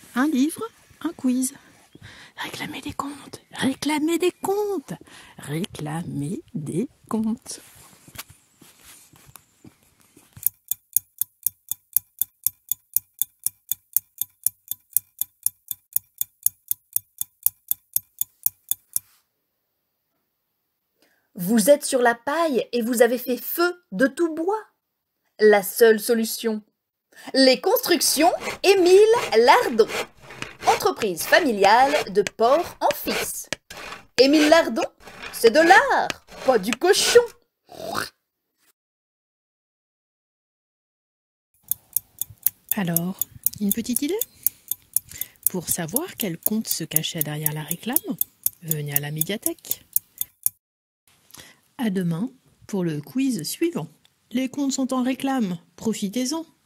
Un livre, un quiz. Réclamez des comptes, réclamez des comptes, réclamez des comptes. Vous êtes sur la paille et vous avez fait feu de tout bois. La seule solution. Les constructions Émile Lardon. Entreprise familiale de Port-en-Fils. Émile Lardon, c'est de l'art, pas du cochon. Alors, une petite idée? Pour savoir quel compte se cachait derrière la réclame, venez à la médiathèque. À demain pour le quiz suivant. Les comptes sont en réclame, profitez-en.